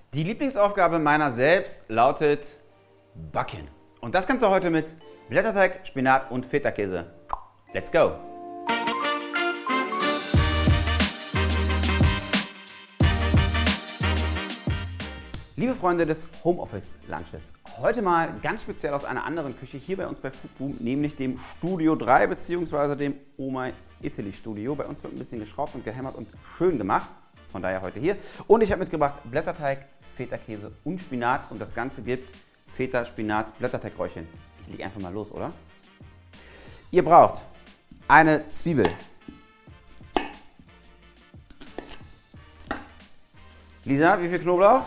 Die Lieblingsaufgabe meiner selbst lautet Backen. Und das kannst du heute mit Blätterteig, Spinat und Feta-Käse. Let's go! Liebe Freunde des Homeoffice-Lunches, heute mal ganz speziell aus einer anderen Küche hier bei uns bei Foodboom, nämlich dem Studio 3 bzw. dem Oh My Italy Studio. Bei uns wird ein bisschen geschraubt und gehämmert und schön gemacht, von daher heute hier. Und ich habe mitgebracht Blätterteig, Feta-Käse und Spinat und das Ganze gibt Feta, Spinat, Blätterteigröllchen. Ich lege einfach mal los, oder? Ihr braucht eine Zwiebel, Lisa, wie viel Knoblauch?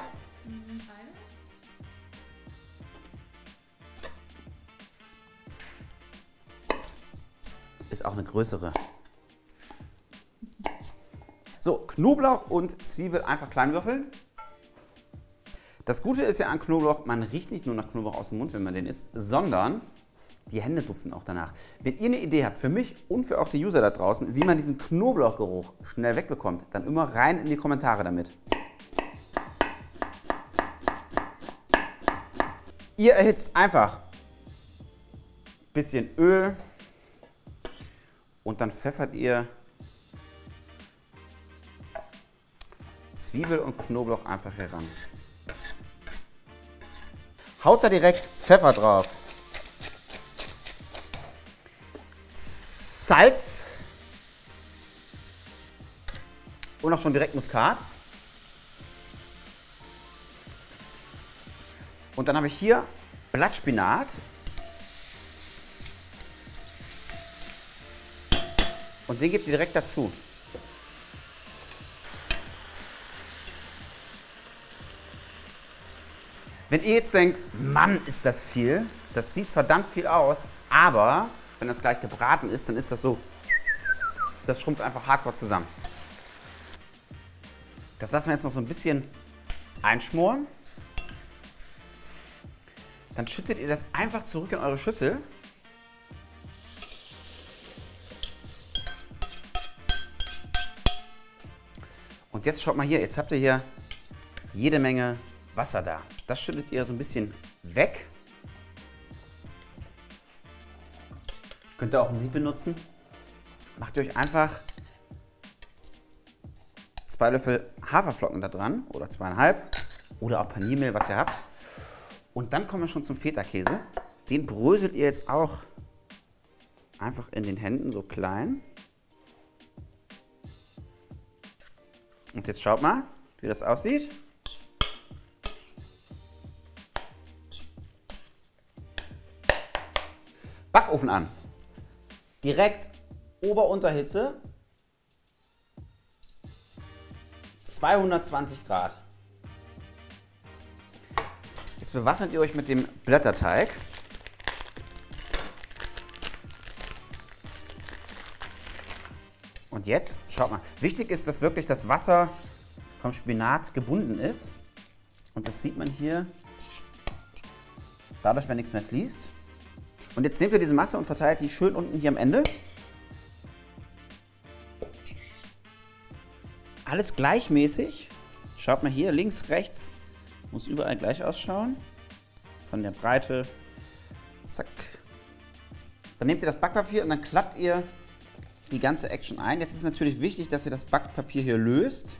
Ist auch eine größere. So, Knoblauch und Zwiebel einfach klein würfeln. Das Gute ist ja an Knoblauch, man riecht nicht nur nach Knoblauch aus dem Mund, wenn man den isst, sondern die Hände duften auch danach. Wenn ihr eine Idee habt, für mich und für auch die User da draußen, wie man diesen Knoblauchgeruch schnell wegbekommt, dann immer rein in die Kommentare damit. Ihr erhitzt einfach ein bisschen Öl und dann pfeffert ihr Zwiebel und Knoblauch einfach heran. Haut da direkt Pfeffer drauf. Salz und auch schon direkt Muskat. Und dann habe ich hier Blattspinat. Und den gebt ihr direkt dazu. Wenn ihr jetzt denkt, Mann, ist das viel, das sieht verdammt viel aus, aber wenn das gleich gebraten ist, dann ist das so, das schrumpft einfach hardcore zusammen. Das lassen wir jetzt noch so ein bisschen einschmoren. Dann schüttet ihr das einfach zurück in eure Schüssel. Und jetzt schaut mal hier, jetzt habt ihr hier jede Menge Wasser da. Das schüttet ihr so ein bisschen weg. Könnt ihr auch ein Sieb benutzen. Macht ihr euch einfach 2 Löffel Haferflocken da dran oder 2,5 oder auch Paniermehl, was ihr habt. Und dann kommen wir schon zum Feta-Käse. Den bröselt ihr jetzt auch einfach in den Händen so klein. Und jetzt schaut mal, wie das aussieht. Backofen an. Direkt Ober-Unterhitze. 220 Grad. Jetzt bewaffnet ihr euch mit dem Blätterteig. Und jetzt, schaut mal, wichtig ist, dass wirklich das Wasser vom Spinat gebunden ist. Und das sieht man hier, dadurch, wenn nichts mehr fließt. Und jetzt nehmt ihr diese Masse und verteilt die schön unten hier am Ende. Alles gleichmäßig. Schaut mal hier, links, rechts, muss überall gleich ausschauen. Von der Breite, zack. Dann nehmt ihr das Backpapier und dann klappt ihr die ganze Action ein. Jetzt ist natürlich wichtig, dass ihr das Backpapier hier löst.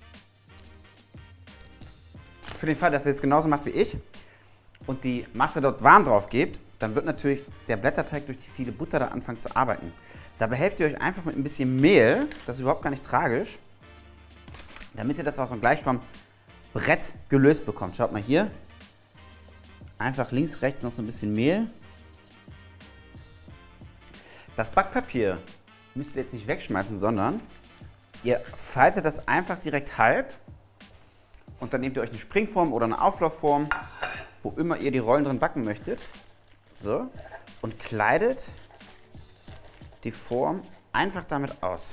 Für den Fall, dass ihr es genauso macht wie ich und die Masse dort warm drauf gebt, dann wird natürlich der Blätterteig durch die viele Butter da anfangen zu arbeiten. Dabei helft ihr euch einfach mit ein bisschen Mehl, das ist überhaupt gar nicht tragisch, damit ihr das auch so gleich vom Brett gelöst bekommt. Schaut mal hier, einfach links, rechts noch so ein bisschen Mehl. Das Backpapier müsst ihr jetzt nicht wegschmeißen, sondern ihr faltet das einfach direkt halb und dann nehmt ihr euch eine Springform oder eine Auflaufform, wo immer ihr die Rollen drin backen möchtet. So, und kleidet die Form einfach damit aus.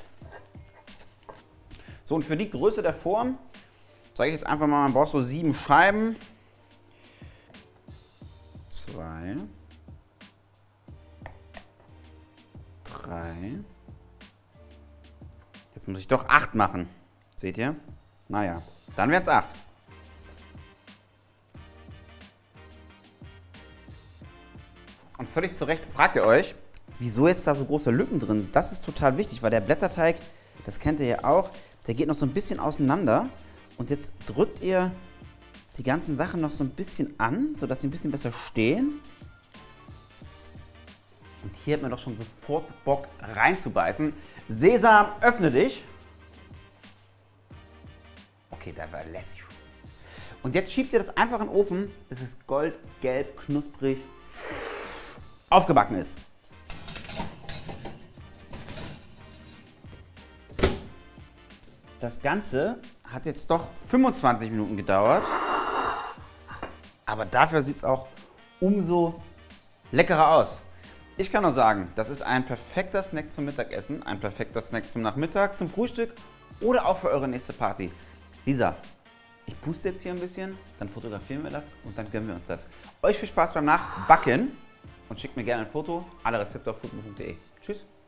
So, und für die Größe der Form zeige ich jetzt einfach mal, man braucht so 7 Scheiben. 2, 3. Jetzt muss ich doch 8 machen. Seht ihr? Naja, dann wären es 8. völlig zu Recht fragt ihr euch, wieso jetzt da so große Lücken drin sind. Das ist total wichtig, weil der Blätterteig, das kennt ihr ja auch, der geht noch so ein bisschen auseinander. Und jetzt drückt ihr die ganzen Sachen noch so ein bisschen an, sodass sie ein bisschen besser stehen. Und hier hat man doch schon sofort Bock reinzubeißen. Sesam, öffne dich. Okay, da war lässig. Und jetzt schiebt ihr das einfach in den Ofen, bis es goldgelb, knusprig aufgebacken ist. Das Ganze hat jetzt doch 25 Minuten gedauert. Aber dafür sieht es auch umso leckerer aus. Ich kann nur sagen, das ist ein perfekter Snack zum Mittagessen, ein perfekter Snack zum Nachmittag, zum Frühstück oder auch für eure nächste Party. Lisa, ich puste jetzt hier ein bisschen, dann fotografieren wir das und dann gönnen wir uns das. Euch viel Spaß beim Nachbacken und schickt mir gerne ein Foto. Alle Rezepte auf foodboom.de. Tschüss.